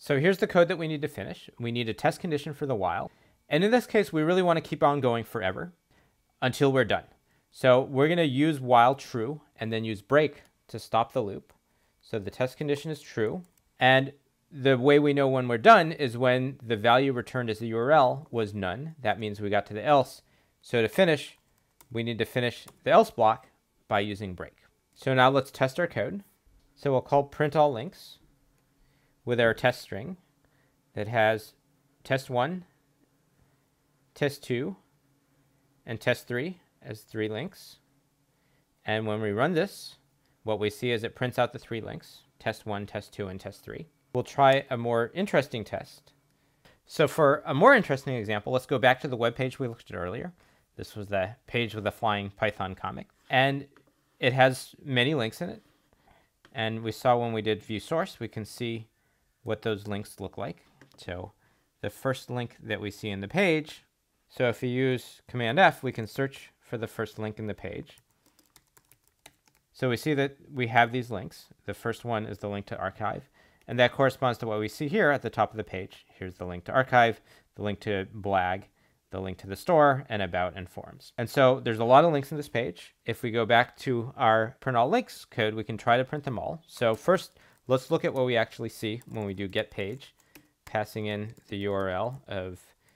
So here's the code that we need to finish. We need a test condition for the while. And in this case, we really want to keep on going forever until we're done. So we're going to use while true and then use break to stop the loop. So the test condition is true. And the way we know when we're done is when the value returned as the URL was none. That means we got to the else. So to finish, we need to finish the else block by using break. So now let's test our code. So we'll call print all links with our test string that has test1, test2, and test3 as 3 links. And when we run this, what we see is it prints out the 3 links, test1, test2, and test3. We'll try a more interesting test. So for a more interesting example, let's go back to the web page we looked at earlier. This was the page with the flying Python comic. And it has many links in it. And we saw when we did view source, we can see what those links look like. So the first link that we see in the page, so if you use Command F, we can search for the first link in the page. So we see that we have these links. The first one is the link to archive, and that corresponds to what we see here at the top of the page. Here's the link to archive, the link to Blag, the link to the store, and about and forums. And so there's a lot of links in this page. If we go back to our print all links code, we can try to print them all. So first, let's look at what we actually see when we do get page, passing in the URL of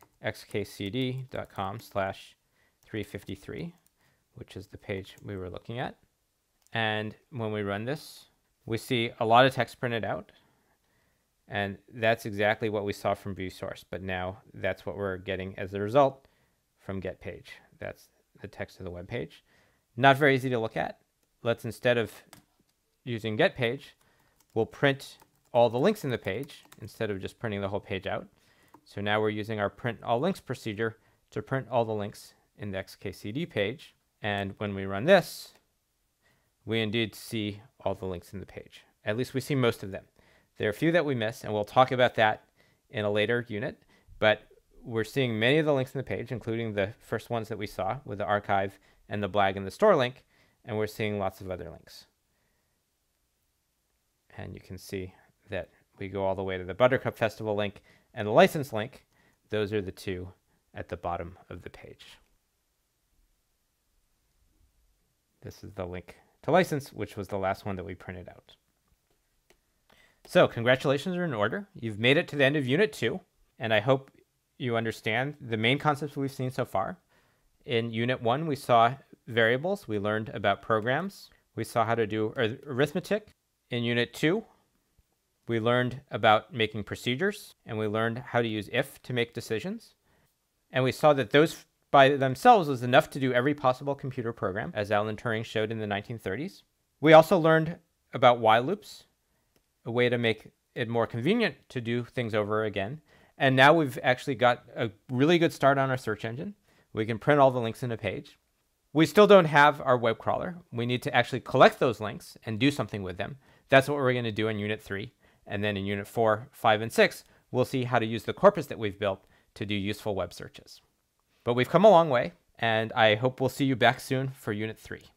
xkcd.com/353, which is the page we were looking at. And when we run this, we see a lot of text printed out. And that's exactly what we saw from view source. But now that's what we're getting as a result from get page. That's the text of the web page. Not very easy to look at. Let's, instead of using get page, we'll print all the links in the page instead of just printing the whole page out. So now we're using our print all links procedure to print all the links in the XKCD page. And when we run this, we indeed see all the links in the page. At least we see most of them. There are a few that we miss, and we'll talk about that in a later unit. But we're seeing many of the links in the page, including the first ones that we saw with the archive and the Blag and the store link. And we're seeing lots of other links. And you can see that we go all the way to the Buttercup Festival link and the license link. Those are the two at the bottom of the page. This is the link to license, which was the last one that we printed out. So congratulations are in order. You've made it to the end of Unit 2, and I hope you understand the main concepts we've seen so far. In Unit 1, we saw variables. We learned about programs. We saw how to do arithmetic. In Unit 2, we learned about making procedures, and we learned how to use if to make decisions. And we saw that those by themselves was enough to do every possible computer program, as Alan Turing showed in the 1930s. We also learned about while loops, a way to make it more convenient to do things over again. And now we've actually got a really good start on our search engine. We can print all the links in a page. We still don't have our web crawler. We need to actually collect those links and do something with them. That's what we're going to do in Unit 3. And then in Unit 4, 5, and 6, we'll see how to use the corpus that we've built to do useful web searches. But we've come a long way, and I hope we'll see you back soon for Unit 3.